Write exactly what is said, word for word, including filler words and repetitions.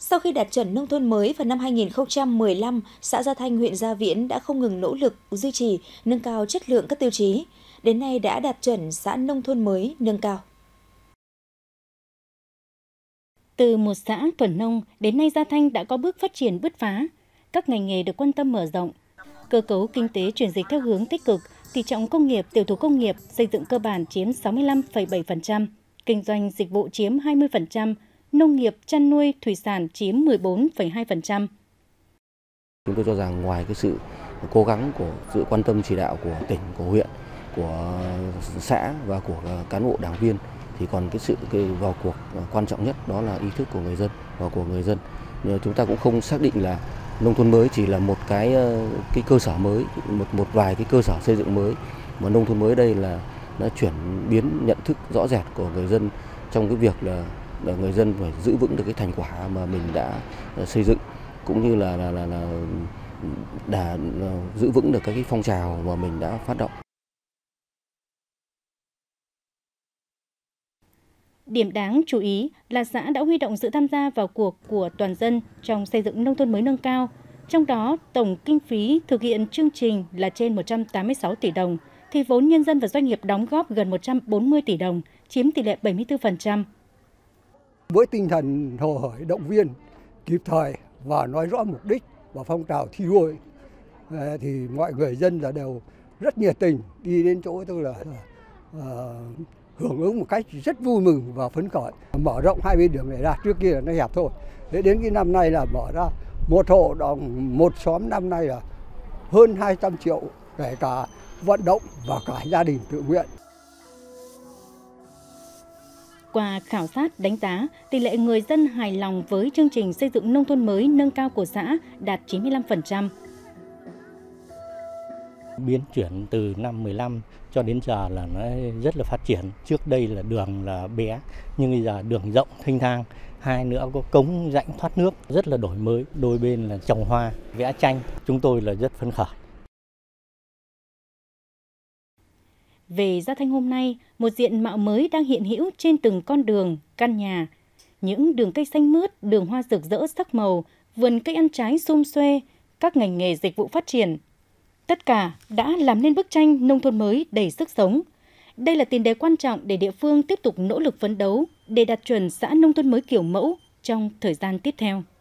Sau khi đạt chuẩn nông thôn mới vào năm hai nghìn không trăm mười lăm, xã Gia Thanh, huyện Gia Viễn đã không ngừng nỗ lực duy trì, nâng cao chất lượng các tiêu chí. Đến nay đã đạt chuẩn xã nông thôn mới nâng cao. Từ một xã thuần nông, đến nay Gia Thanh đã có bước phát triển bứt phá. Các ngành nghề được quan tâm mở rộng. Cơ cấu kinh tế chuyển dịch theo hướng tích cực, tỷ trọng công nghiệp, tiểu thủ công nghiệp, xây dựng cơ bản chiếm sáu mươi lăm phẩy bảy phần trăm, kinh doanh dịch vụ chiếm hai mươi phần trăm, nông nghiệp, chăn nuôi, thủy sản chiếm mười bốn phẩy hai phần trăm. Chúng tôi cho rằng ngoài cái sự cố gắng của sự quan tâm chỉ đạo của tỉnh, của huyện, của xã và của cán bộ đảng viên thì còn cái sự cái vào cuộc quan trọng nhất đó là ý thức của người dân và của người dân. Chúng ta cũng không xác định là nông thôn mới chỉ là một cái cái cơ sở mới, một một vài cái cơ sở xây dựng mới, mà nông thôn mới đây là nó chuyển biến nhận thức rõ rệt của người dân trong cái việc là, là người dân phải giữ vững được cái thành quả mà mình đã xây dựng, cũng như là là là, là đã giữ vững được các cái phong trào mà mình đã phát động. Điểm đáng chú ý là xã đã huy động sự tham gia vào cuộc của toàn dân trong xây dựng nông thôn mới nâng cao. Trong đó, tổng kinh phí thực hiện chương trình là trên một trăm tám mươi sáu tỷ đồng, thì vốn nhân dân và doanh nghiệp đóng góp gần một trăm bốn mươi tỷ đồng, chiếm tỷ lệ bảy mươi tư phần trăm. Với tinh thần hồ hởi động viên, kịp thời và nói rõ mục đích và phong trào thi đua thì mọi người dân là đều rất nhiệt tình đi đến chỗ tôi là uh, hưởng ứng một cách rất vui mừng và phấn khởi. Mở rộng hai bên đường này ra, trước kia là nó hẹp thôi. Để đến cái năm nay là mở ra một hộ đồng một xóm năm nay là hơn hai trăm triệu, kể cả vận động và cả gia đình tự nguyện. Qua khảo sát đánh giá, tỷ lệ người dân hài lòng với chương trình xây dựng nông thôn mới nâng cao của xã đạt chín mươi lăm phần trăm. Biến chuyển từ năm mười lăm cho đến giờ là nó rất là phát triển. Trước đây là đường là bé, nhưng bây giờ đường rộng thanh thang. Hai nữa có cống rãnh thoát nước rất là đổi mới. Đôi bên là trồng hoa, vẽ tranh. Chúng tôi là rất phấn khởi. Về Gia Thanh hôm nay, một diện mạo mới đang hiện hữu trên từng con đường, căn nhà. Những đường cây xanh mướt, đường hoa rực rỡ sắc màu, vườn cây ăn trái sum xuê, các ngành nghề dịch vụ phát triển. Tất cả đã làm nên bức tranh nông thôn mới đầy sức sống. Đây là tiền đề quan trọng để địa phương tiếp tục nỗ lực phấn đấu để đạt chuẩn xã nông thôn mới kiểu mẫu trong thời gian tiếp theo.